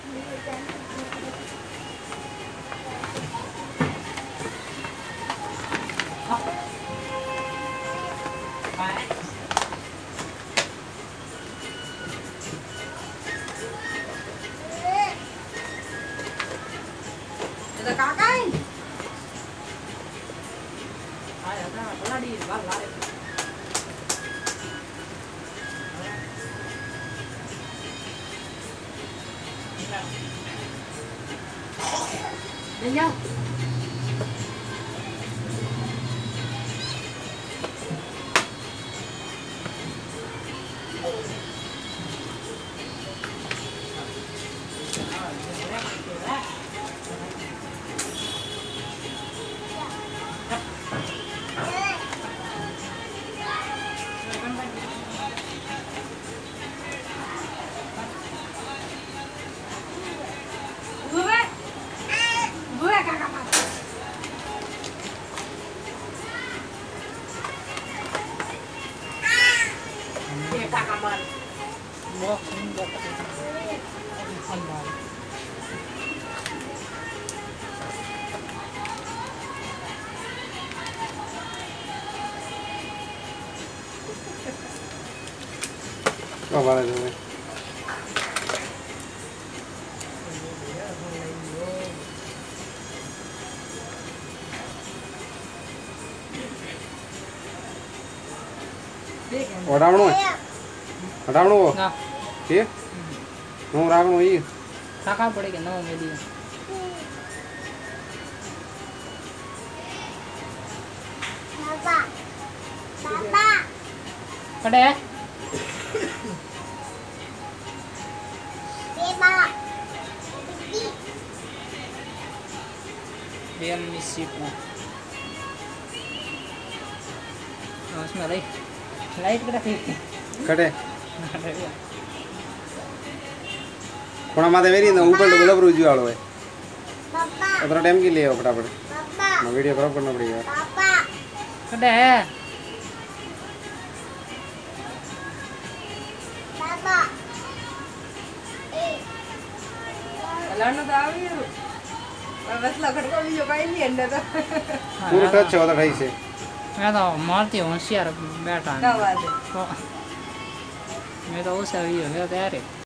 Lên nhau. Có vào đây rồi. हटावनो ठीक no रावनो ये काका पड़ेगा नो मेरी पापा पापा कड़े realme सीपू उसमें लाइट कटे कोना माते वेरी ना ऊपर तो बल्ब रोज वालो है इतना टाइम के लिए फटाफट मैं वीडियो क्रॉप करना पड़ेगा कटे लाना तो आ गई बस लकड़ को भी जो कहीं नहीं अंदर तो पूरा टच होता ढाई से मैं तो मारती हूँ होशियार बैठा क्या बात है मैं तो उसे भी हो गया तैयार है